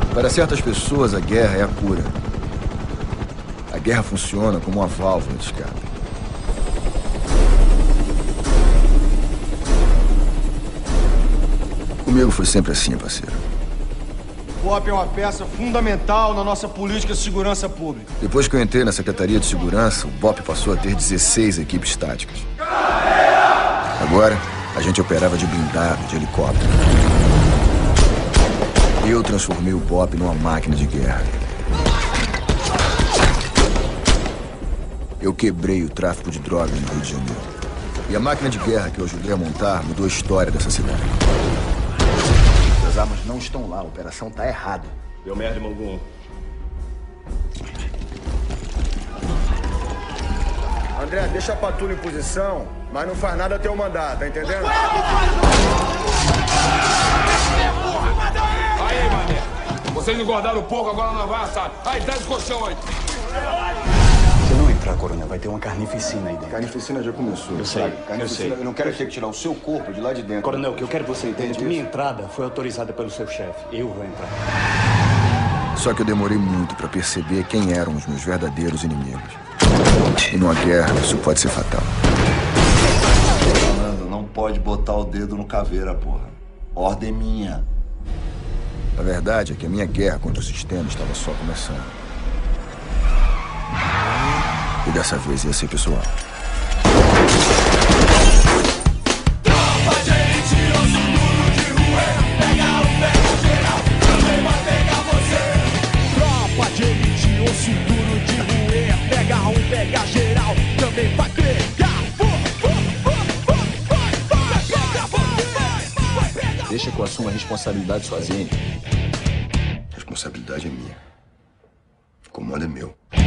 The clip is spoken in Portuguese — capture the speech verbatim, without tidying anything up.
Para certas pessoas, a guerra é a cura. A guerra funciona como uma válvula de escape. Comigo foi sempre assim, parceiro. O B O P é uma peça fundamental na nossa política de segurança pública. Depois que eu entrei na Secretaria de Segurança, o B O P passou a ter dezesseis equipes táticas. Agora, a gente operava de blindado, de helicóptero. Eu transformei o B O P numa máquina de guerra. Eu quebrei o tráfico de drogas no Rio de Janeiro. E a máquina de guerra que eu ajudei a montar mudou a história dessa cidade. As armas não estão lá, a operação tá errada. Deu merda, Mongum. André, deixa a patrulha em posição, mas não faz nada até eu mandar, tá entendendo? Aí, mané. Vocês engordaram um pouco, agora não vai assar. Aí, traz o colchão aí. Se não entrar, coronel, vai ter uma carnificina aí dentro. Carnificina já começou. Eu sei, Carnificina, eu sei. Eu não quero ter que tirar o seu corpo de lá de dentro. Coronel, o que eu quero que você entenda é que minha entrada foi autorizada pelo seu chefe. Eu vou entrar. Só que eu demorei muito pra perceber quem eram os meus verdadeiros inimigos. E numa guerra, isso pode ser fatal. Falando, não pode botar o dedo no caveira, porra. Ordem minha. A verdade é que a minha guerra contra o sistema estava só começando. E dessa vez ia ser pessoal. Tropa de elite, osso duro de roer. Pega um, pega geral, também vai pegar. Deixa que eu assuma a responsabilidade sozinho. A responsabilidade é minha. O comando é meu.